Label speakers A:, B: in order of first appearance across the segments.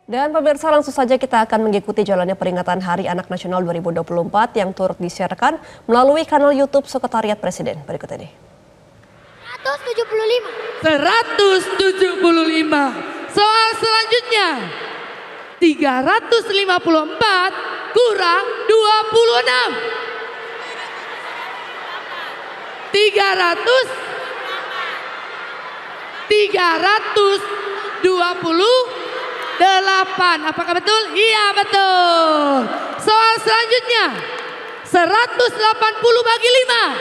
A: Dan pemirsa, langsung saja kita akan mengikuti jalannya peringatan Hari Anak Nasional 2024 yang turut disiarkan melalui kanal YouTube Sekretariat Presiden. Berikut ini.
B: 175. Soal selanjutnya. 354 kurang 26. 328. Apakah betul? Iya, betul. Soal selanjutnya. 180 bagi 5.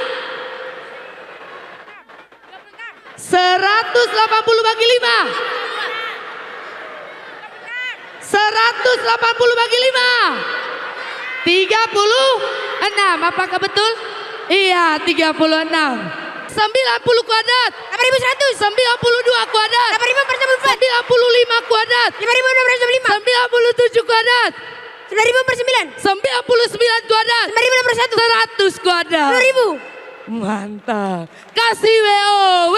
B: 180 bagi 5. 180 bagi 5. 36. Apakah betul? Iya, 36. 90 kuadrat
C: 8.100.
B: 92 kuadrat
C: 8.494.
B: 95 kuadrat
C: 5.605.
B: 97 kuadrat
C: 9.000 per 9.
B: 99 kuadrat
C: 9.601.
B: 100 kuadrat
C: 10.000.
B: Mantap. Kasih WOW.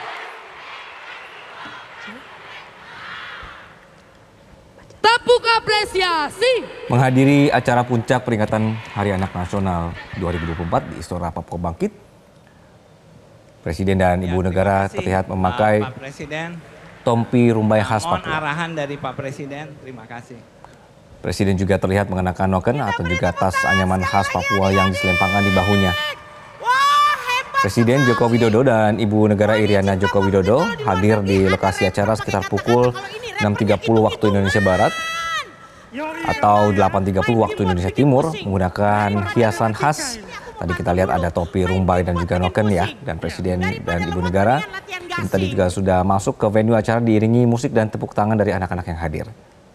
B: Tepuk apresiasi.
D: Menghadiri acara puncak peringatan Hari Anak Nasional 2024 di Istora Papua Bangkit, Presiden dan Ibu Negara terlihat memakai
E: Pak Presiden,
D: topi rumbai khas
E: mohon
D: Papua.
E: arahan dari Pak Presiden. Terima kasih.
D: Presiden juga terlihat mengenakan noken atau juga tas anyaman khas Papua yang diselempangkan di bahunya. Presiden Joko Widodo dan Ibu Negara Iriana Joko Widodo hadir di lokasi acara sekitar pukul 6.30 waktu Indonesia Barat atau 8.30 waktu Indonesia Timur menggunakan hiasan khas. Tadi kita lihat ada topi rumbai dan juga noken ya. Dan Presiden dan Ibu Negara ini tadi juga sudah masuk ke venue acara diiringi musik dan tepuk tangan dari anak-anak yang hadir.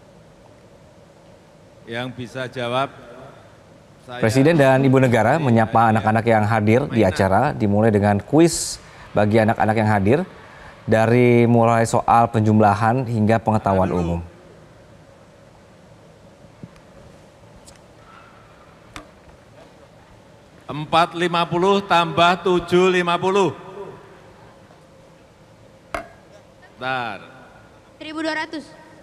F: Yang bisa jawab.
D: Presiden dan Ibu Negara menyapa anak-anak yang hadir di acara dimulai dengan kuis bagi anak-anak yang hadir dari mulai soal penjumlahan hingga pengetahuan umum.
F: .450 tambah 750. Bentar.
C: 1.200.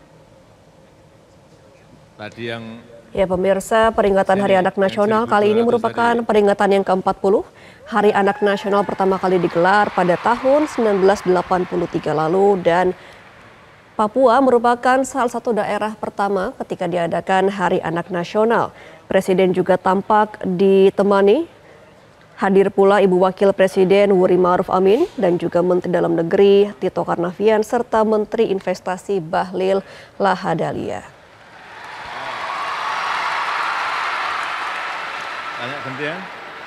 F: Tadi yang
A: Ya pemirsa, peringatan Hari Anak Nasional kali ini merupakan peringatan yang ke-40. Hari Anak Nasional pertama kali digelar pada tahun 1983 lalu dan Papua merupakan salah satu daerah pertama ketika diadakan Hari Anak Nasional. Presiden juga tampak ditemani, hadir pula Ibu Wakil Presiden Wuri Ma'ruf Amin dan juga Menteri Dalam Negeri Tito Karnavian serta Menteri Investasi Bahlil Lahadalia.
F: tanya gantian.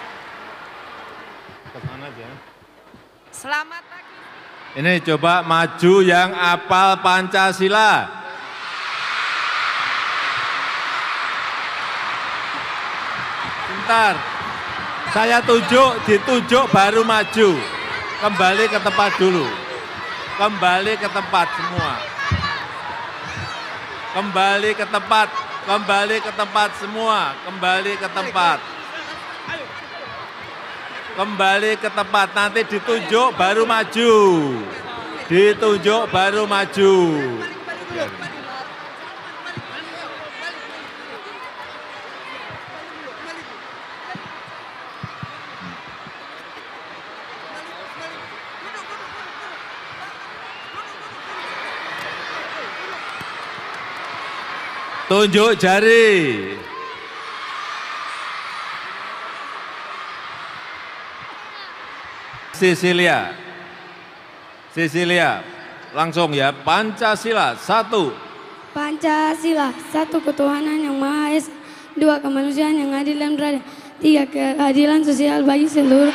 F: Ke sana aja.
B: Selamat pagi.
F: Ini coba maju yang apal Pancasila. Bentar. Saya ditunjuk baru maju. Kembali ke tempat dulu. Kembali ke tempat semua. Kembali ke tempat. Kembali ke tempat semua. Kembali ke tempat. Kembali ke tempat. Nanti ditunjuk baru maju. Ditunjuk baru maju. Tunjuk jari. Sisilia, langsung ya. Pancasila, 1.
G: Pancasila, 1 ketuhanan yang Maha Esa, 2 kemanusiaan yang adil dan beradab, 3 keadilan sosial bagi seluruh.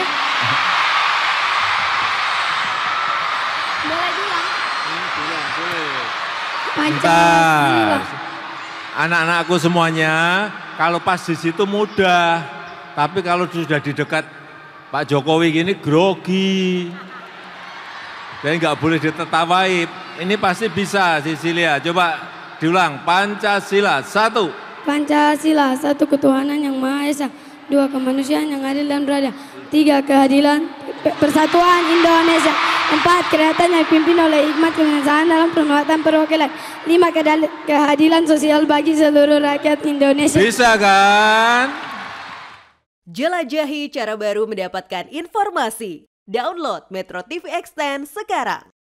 G: Pancasila.
F: Anak-anakku semuanya, kalau pas di situ mudah, tapi kalau sudah di dekat Pak Jokowi gini grogi, dan nggak boleh ditertawai. Ini pasti bisa, Sisilia. Coba diulang. Pancasila, 1.
G: Pancasila, 1 ketuhanan yang Maha Esa, 2 kemanusiaan yang adil dan beradab, 3 keadilan persatuan Indonesia. 4. Kegiatan yang dipimpin oleh hikmat kebijaksanaan dalam penguatan perwakilan. 5. Keadilan sosial bagi seluruh rakyat Indonesia.
F: Bisa kan?
H: Jelajahi cara baru mendapatkan informasi. Download Metro TV Extend sekarang.